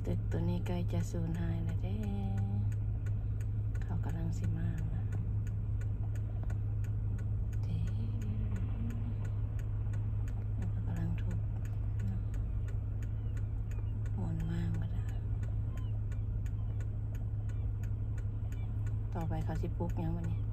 ตึกตัวนี้ใกล้จะสูญหายแล้วเด้เขากำลังสิมาแล้วเขากำลังทุบหมุนมากมาแล้วต่อไปเขาสิปลุกยังวันนี้